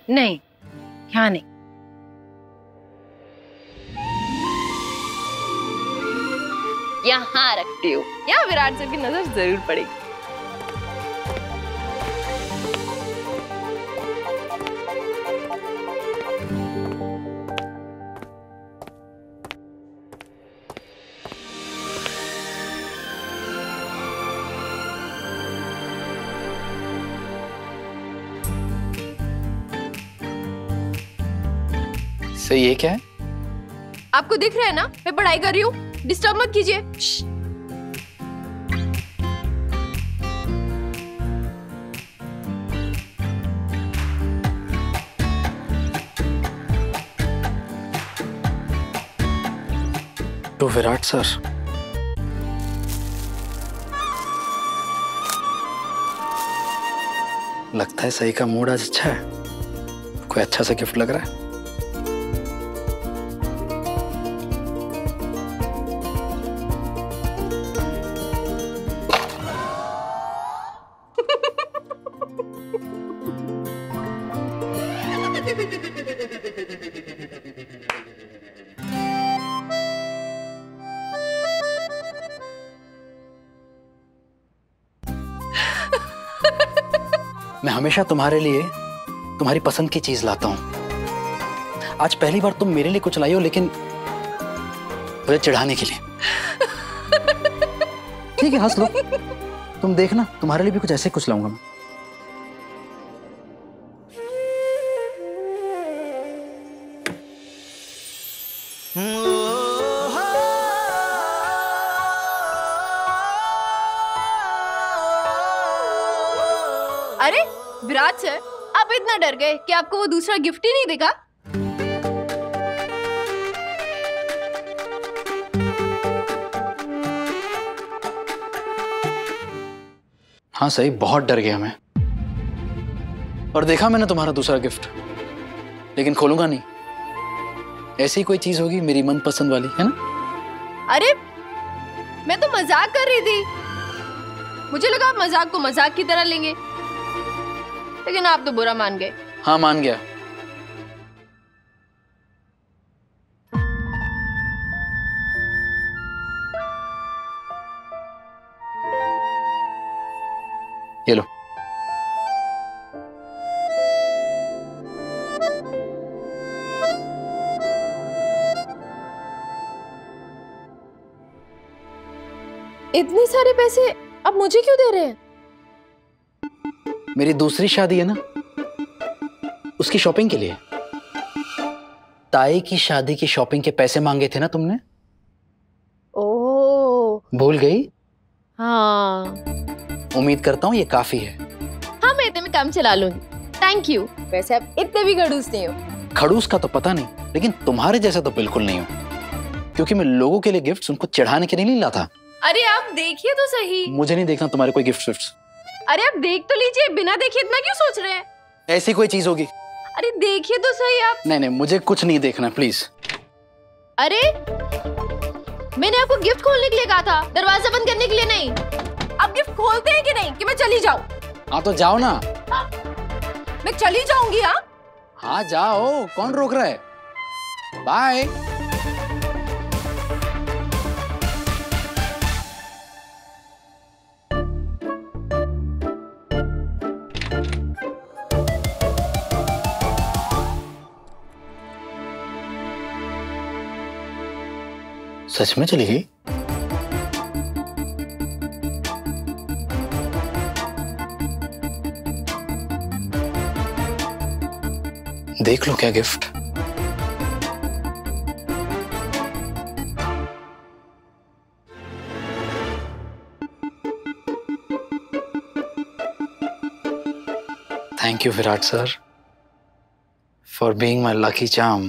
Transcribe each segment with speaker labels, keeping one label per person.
Speaker 1: नहीं, यहाँ नहीं। यहाँ रखती हूँ, यहाँ विराट सर की नजर जरूर पड़ेगी।
Speaker 2: सही, ये क्या है?
Speaker 1: आपको दिख रहा है ना, मैं पढ़ाई कर रही हूँ, डिस्टर्ब मत कीजिए।
Speaker 2: तो विराट सर, लगता है सही का मूड आज अच्छा है, कोई अच्छा सा गिफ्ट लग रहा है। मैं हमेशा तुम्हारे लिए तुम्हारी पसंद की चीज लाता हूं। आज पहली बार तुम मेरे लिए कुछ लाई हो, लेकिन मुझे चिढ़ाने के लिए। ठीक है, हंस लो। तुम देखना, तुम्हारे लिए भी कुछ ऐसे कुछ लाऊंगा मैं।
Speaker 1: अरे विराट सर, आप इतना डर गए कि आपको वो दूसरा गिफ्ट ही नहीं दिखा?
Speaker 2: हाँ सही, बहुत डर गया मैं। और देखा मैंने तुम्हारा दूसरा गिफ्ट, लेकिन खोलूंगा नहीं। ऐसी कोई चीज होगी मेरी मनपसंद वाली, है ना?
Speaker 1: अरे मैं तो मजाक कर रही थी, मुझे लगा आप मजाक को मजाक की तरह लेंगे, लेकिन आप तो बुरा मान गए।
Speaker 2: हाँ, मान गया। ये लो।
Speaker 1: इतने सारे पैसे आप मुझे क्यों दे रहे हैं?
Speaker 2: मेरी दूसरी शादी है ना, उसकी शॉपिंग के लिए। ताई की शादी की शॉपिंग के पैसे मांगे थे ना तुमने।
Speaker 1: ओह,
Speaker 2: भूल गई?
Speaker 1: हाँ।
Speaker 2: उम्मीद करता हूँ ये काफी है।
Speaker 1: हाँ, मैं इतने में काम चला लूंगी। Thank you. वैसे आप इतने भी खड़ूस नहीं हो।
Speaker 2: खड़ूस का तो पता नहीं, लेकिन तुम्हारे जैसा तो बिल्कुल नहीं हो, क्योंकि मैं लोगों के लिए गिफ्ट्स उनको चढ़ाने के लिए नहीं लाता।
Speaker 1: अरे आप देखिए तो सही।
Speaker 2: मुझे नहीं देखना तुम्हारे कोई गिफ्ट्स।
Speaker 1: अरे आप देख तो लीजिए, बिना देखे इतना क्यों सोच रहे हैं?
Speaker 2: ऐसी कोई चीज होगी?
Speaker 1: अरे देखिए तो सही आप।
Speaker 2: नहीं, मुझे कुछ नहीं देखना, प्लीज।
Speaker 1: अरे मैंने आपको गिफ्ट खोलने के लिए कहा था, दरवाजा बंद करने के लिए नहीं। आप गिफ्ट खोलते हैं कि नहीं कि मैं चली जाऊं?
Speaker 2: हाँ तो जाओ ना।
Speaker 1: मैं चली जाऊंगी। हाँ
Speaker 2: हाँ जाओ, कौन रोक रहा है? बाय। सच में चली गई? देख लो क्या gift. Thank you Virat sir for being my lucky charm.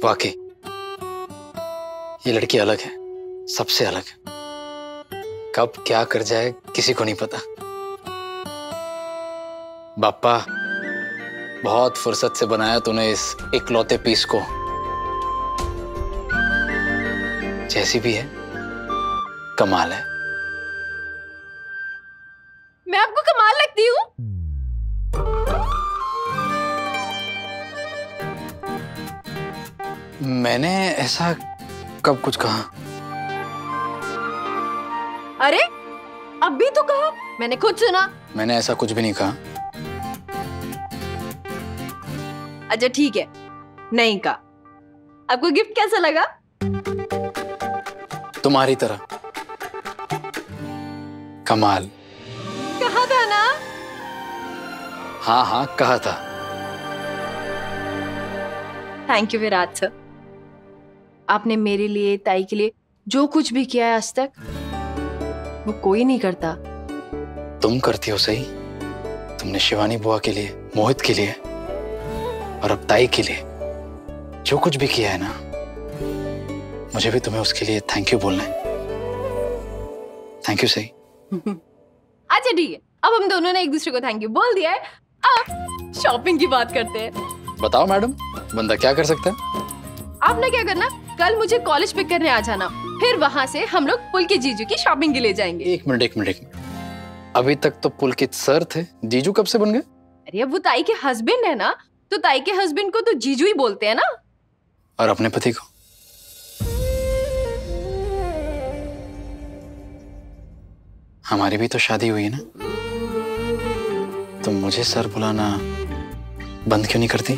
Speaker 2: वाकई ये लड़की अलग है, सबसे अलग है। कब क्या कर जाए किसी को नहीं पता। बाप्पा, बहुत फुर्सत से बनाया तूने इस इकलौते पीस को। जैसी भी है, कमाल है।
Speaker 1: मैं आपको कमाल लगती हूँ?
Speaker 2: मैंने ऐसा कब कुछ कहा?
Speaker 1: अरे अभी तो कहा, मैंने खुद सुना।
Speaker 2: मैंने ऐसा कुछ भी नहीं कहा।
Speaker 1: अच्छा ठीक है, नहीं कहा। आपको गिफ्ट कैसा लगा?
Speaker 2: तुम्हारी तरह कमाल।
Speaker 1: कहा था ना?
Speaker 2: हाँ हाँ कहा था।
Speaker 1: Thank you Virat sir. आपने मेरे लिए, ताई के लिए जो कुछ भी किया है आज तक, वो कोई नहीं करता।
Speaker 2: तुम करती हो सही। तुमने शिवानी बुआ के लिए, मोहित के लिए और अब ताई के लिए जो कुछ भी किया है ना, मुझे भी तुम्हें उसके लिए थैंक यू बोलना है। थैंक यू सही।
Speaker 1: अच्छा ठीक है, अब हम दोनों ने एक दूसरे को थैंक यू बोल दिया है। अब शॉपिंग की बात करते हैं।
Speaker 2: बताओ मैडम, बंदा क्या कर सकता है?
Speaker 1: आपने क्या करना, कल मुझे कॉलेज पिक करने आ जाना, फिर वहां से हम लोग पुलकित जीजू की शॉपिंग के लिए जाएंगे।
Speaker 2: एक मिनट। अभी तक तो पुलकित सर थे, जीजू कब से बन गए?
Speaker 1: अरे अब वो ताई के हस्बैंड है ना, तो ताई के हस्बैंड को तो जीजू ही बोलते हैं ना।
Speaker 2: और अपने पति को? हमारी भी तो शादी हुई है ना, तुम मुझे सर बुलाना बंद क्यों नहीं करती?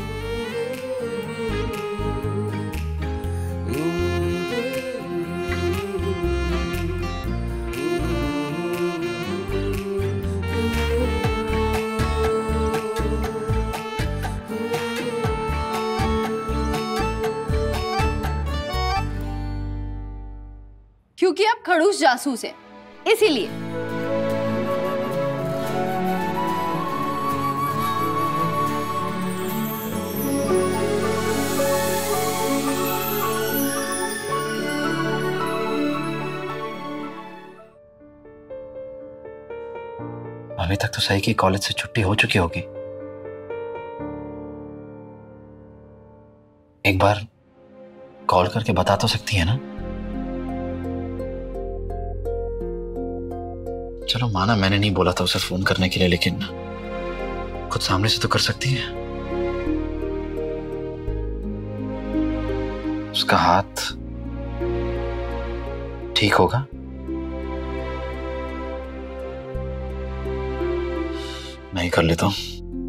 Speaker 1: क्योंकि आप खड़ूस जासूस हैं, इसीलिए।
Speaker 2: अभी तक तो सही की कॉलेज से छुट्टी हो चुकी होगी। एक बार कॉल करके बता तो सकती है ना? चलो माना मैंने नहीं बोला था उसे फोन करने के लिए, लेकिन खुद सामने से तो कर सकती है। उसका हाथ ठीक होगा? मैं ही कर लेता हूं।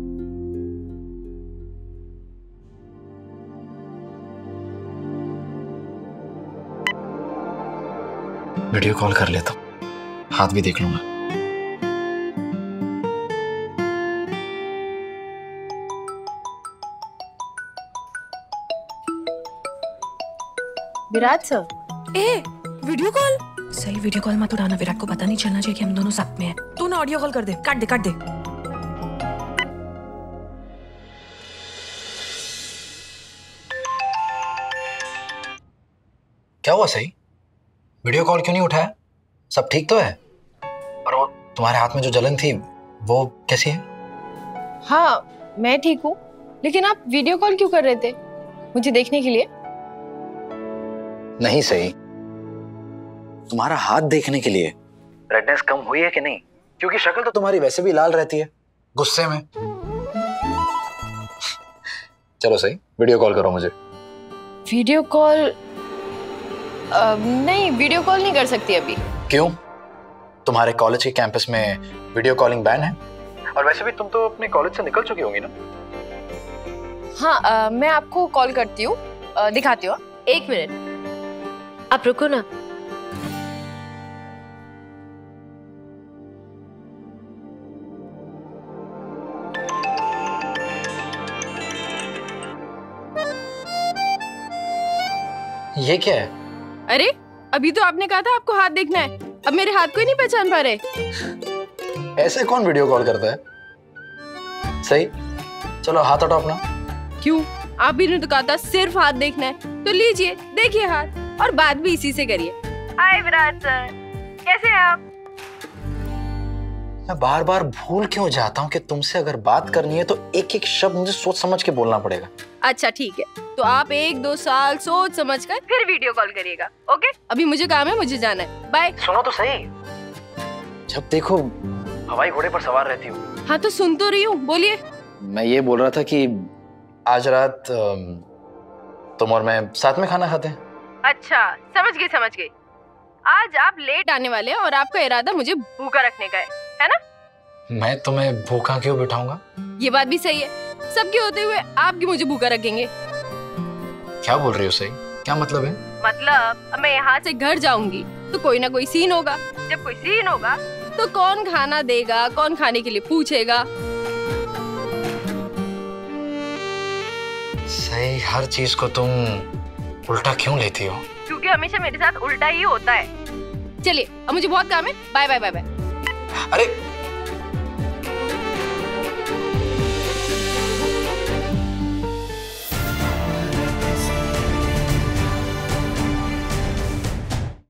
Speaker 2: वीडियो कॉल कर लेता हूं, हाथ भी देख लूंगा।
Speaker 1: विराट सर।
Speaker 3: Video call? सही वीडियो कॉल मत उड़ाना, विराट को पता नहीं चलना चाहिए कि हम दोनों साथ में हैं। तू ना ऑडियो कॉल कर दे, काट दे।
Speaker 2: क्या हुआ सही? वीडियो कॉल क्यों नहीं उठाया? सब ठीक तो है? और वो तुम्हारे हाथ में जो जलन थी वो कैसी है?
Speaker 1: हाँ मैं ठीक हूँ, लेकिन आप वीडियो कॉल क्यों कर रहे थे? मुझे देखने के लिए?
Speaker 2: नहीं सही, तुम्हारा हाथ देखने के लिए। रेडनेस कम हुई है कि नहीं? क्योंकि शक्ल तो तुम्हारी वैसे भी लाल रहती है गुस्से में। चलो सही, वीडियो कॉल करो मुझे।
Speaker 1: Video call? नहीं, वीडियो कॉल नहीं कर सकती अभी।
Speaker 2: क्यों? तुम्हारे कॉलेज के कैंपस में वीडियो कॉलिंग बैन है, और वैसे भी तुम तो अपने कॉलेज से निकल चुकी होंगी ना।
Speaker 1: हाँ मैं आपको कॉल करती हूँ, दिखाती हूँ। एक मिनट, आप रुको ना।
Speaker 2: ये क्या है?
Speaker 1: अरे अभी तो आपने कहा था आपको हाथ देखना है, अब मेरे हाथ को ही नहीं पहचान पा रहे।
Speaker 2: ऐसे कौन वीडियो कॉल करता है? सही, चलो हाथ हटाओ अपना।
Speaker 1: क्यों? आप ही ने तो कहा था सिर्फ हाथ देखना है, तो लीजिए देखिए हाथ, और बात भी इसी से करिए। हाय विराट सर, कैसे हैं आप?
Speaker 2: मैं बार बार भूल क्यों जाता हूँ कि तुमसे अगर बात करनी है तो एक एक शब्द मुझे सोच समझ के बोलना पड़ेगा।
Speaker 1: अच्छा ठीक है, तो आप 1-2 साल सोच समझ कर फिर वीडियो कॉल करिएगा। ओके, अभी मुझे काम है, मुझे जाना है, बाय।
Speaker 2: सुनो तो सही, जब देखो हवाई घोड़े पर सवार रहती हो।
Speaker 1: हाँ तो सुन तो रही हूँ, बोलिए।
Speaker 2: मैं ये बोल रहा था कि आज रात तुम और मैं साथ में खाना खाते हैं।
Speaker 1: अच्छा समझ गई। आज आप लेट आने वाले हैं और आपका इरादा मुझे भूखा रखने का है ना?
Speaker 2: मैं तुम्हें भूखा क्यों बिठाऊंगा?
Speaker 1: ये बात भी सही है, सबके होते हुए आपकी मुझे भूखा रखेंगे।
Speaker 2: क्या बोल रही हो सही? क्या मतलब है?
Speaker 1: मतलब अब मैं यहाँ से घर जाऊंगी तो कोई ना कोई सीन होगा। जब कोई सीन होगा तो कौन खाना देगा, कौन खाने के लिए पूछेगा?
Speaker 2: सही, हर चीज को तुम उल्टा क्यों लेती हो?
Speaker 1: क्योंकि हमेशा मेरे साथ उल्टा ही होता है। चलिए अब मुझे बहुत काम है, बाय बाय बाय बाय।
Speaker 2: अरे